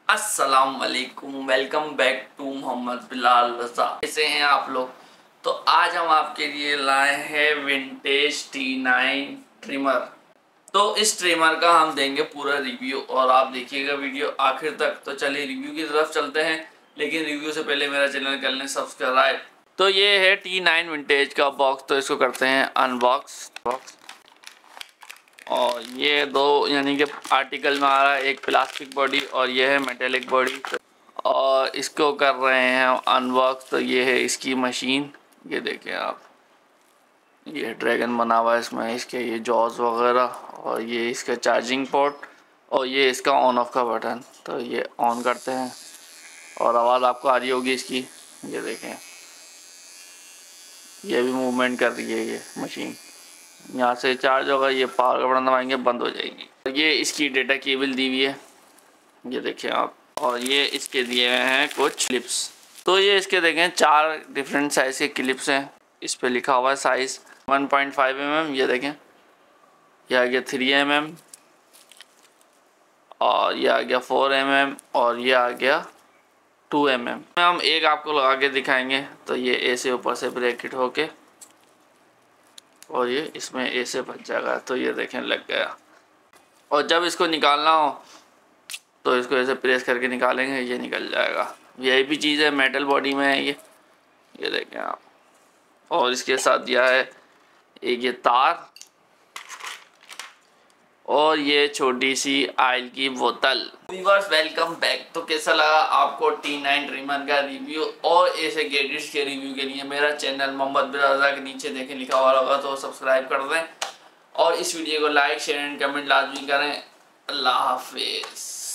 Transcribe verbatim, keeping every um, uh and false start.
अस्सलाम वालेकुम, welcome back to Mohammad Bilal Raza. कैसे हैं आप लोग? तो आज हम आपके लिए लाए हैं विंटेज टी नाइन ट्रिमर। तो इस ट्रिमर का हम देंगे पूरा रिव्यू और आप देखिएगा वीडियो आखिर तक। तो चलिए रिव्यू की तरफ चलते हैं, लेकिन रिव्यू से पहले मेरा चैनल कर लें सब्सक्राइब। तो ये है टी नाइन विंटेज का बॉक्स, तो इसको करते हैं अनबॉक्स बॉक्स। और ये दो यानी कि आर्टिकल में आ रहा है, एक प्लास्टिक बॉडी और ये है मेटेलिक बॉडी, और इसको कर रहे हैं हम अनबॉक्स। तो ये है इसकी मशीन, ये देखें आप, ये ड्रैगन बना हुआ है इसमें, इसके ये जॉज वगैरह, और ये इसका चार्जिंग पोर्ट, और ये इसका ऑन ऑफ का बटन। तो ये ऑन करते हैं और आवाज़ आपको आ रही होगी इसकी, ये देखें ये भी मूवमेंट कर रही है ये मशीन। यहाँ से चार्ज होगा, ये पावर का बटन दबाएंगे बंद हो जाएगी। ये इसकी डेटा केबल दी हुई है, ये देखिए आप, और ये इसके दिए हुए हैं कुछ क्लिप्स। तो ये इसके देखें चार डिफरेंट साइज़ के क्लिप्स हैं। इस पे लिखा हुआ है size one point five M M, ये देखें ये आ गया थ्री एम एम, और ये आ गया फोर एम एम, और ये आ गया टू एम एम। हम एक आपको लगा के दिखाएंगे। तो ये ए से ऊपर से ब्रैकेट होके और ये इसमें ए से बच जाएगा। तो ये देखें लग गया। और जब इसको निकालना हो तो इसको ऐसे प्रेस करके निकालेंगे, ये निकल जाएगा। यही भी चीज़ है, मेटल बॉडी में है ये ये देखें आप। और इसके साथ दिया है एक ये तार और ये छोटी सी ऑयल की बोतल। Viewers welcome back. तो कैसा लगा आपको टी नाइन ट्रिमर का रिव्यू और ऐसे गैजेट्स के रिव्यू के लिए मेरा चैनल मोहम्मद बिलाल रजा के नीचे देखें लिखा हुआ होगा, तो सब्सक्राइब कर दें और इस वीडियो को लाइक शेयर एंड कमेंट लाजमी करें। अल्लाह हाफिज़।